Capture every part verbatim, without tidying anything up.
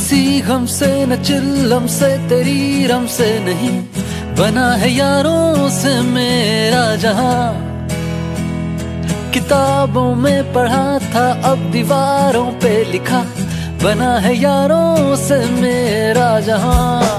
किसी गम से न चिल्लम से तेरी रम से नहीं, बना है यारों से मेरा जहां। किताबों में पढ़ा था अब दीवारों पे लिखा, बना है यारों से मेरा जहां।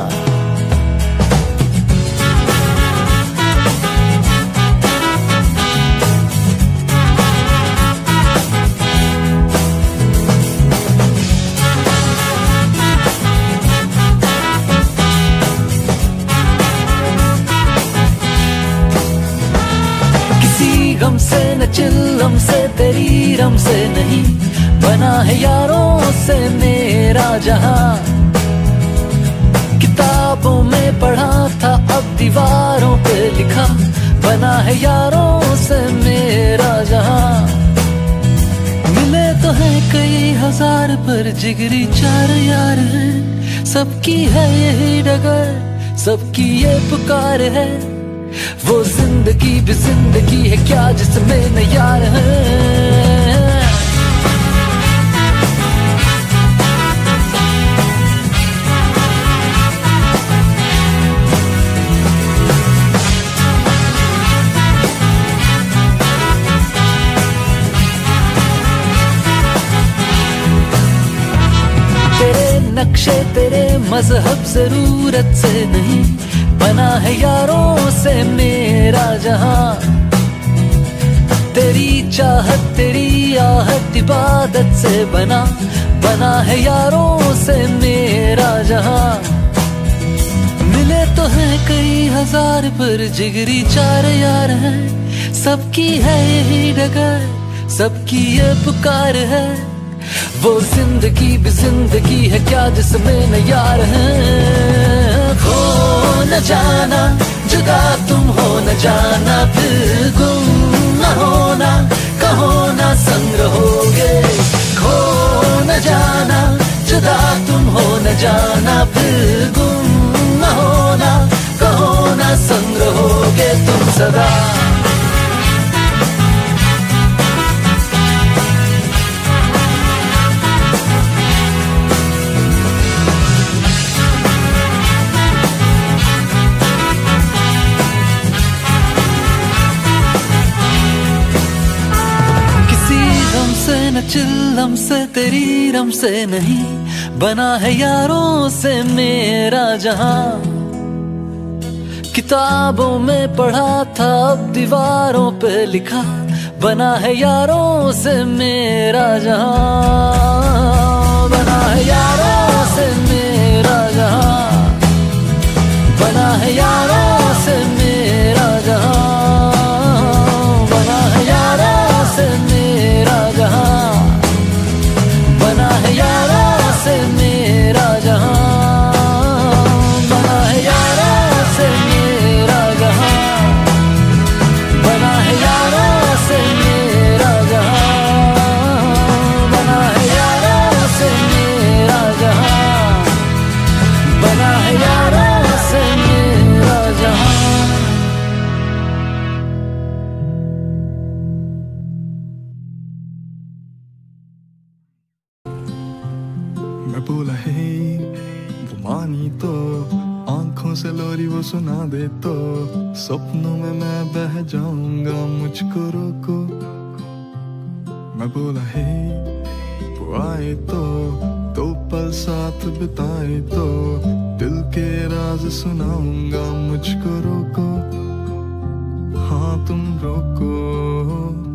गम से न चिल्लम से तेरी रम से नहीं, बना है यारों से मेरा जहां। किताबों में पढ़ा था अब दीवारों पे लिखा, बना है यारों से मेरा जहां। मिले तो है कई हजार पर जिगरी चार यार हैं, सबकी है यही डगर, सबकी ये पुकार है। वो जिंदगी भी जिंदगी है क्या जिसमें न यार है। तेरे नक्शे तेरे मजहब जरूरत से नहीं, बना है यारों से मेरा जहां। तेरी चाहत तेरी आहत इबादत से बना, बना है यारों से मेरा जहां। मिले तो हैं कई हजार पर जिगरी चार यार हैं, सबकी है यही डगर, सबकी ये पुकार है। वो जिंदगी भी जिंदगी है क्या जिसमें न यार है। खो न जाना जुदा तुम हो न जाना, फिर गुम न होना कहो ना संग रहोगे। खो न जाना जुदा तुम हो न जाना, फिर गुम न होना कहो ना संग रहोगे तुम सदा। न चिल्लम से तेरी रम से नहीं, बना है यारों से मेरा जहां। किताबों में पढ़ा था अब दीवारों पे लिखा, बना है यारों से मेरा जहां। बना है यारों से मेरा जहां, बना है यारों से मेरा जहां, बना है यारों से मेरा जहां, बना है यारों से मेरा जहां, बना है यारों से मेरा जहां, बना है यारों से मेरा जहां, बना है यारों से मेरा जहां, बना है यारों से मेरा जहां। मैं बोला है वो मानी तो, आंखों से लोरी वो सुना दे तो, सपनों में मैं बह जाऊंगा मुझको रोको। मैं बोला है वो आए तो, दो पल साथ बिताए तो, दिल के राज सुनाऊंगा मुझको रोको। हाँ तुम रोको।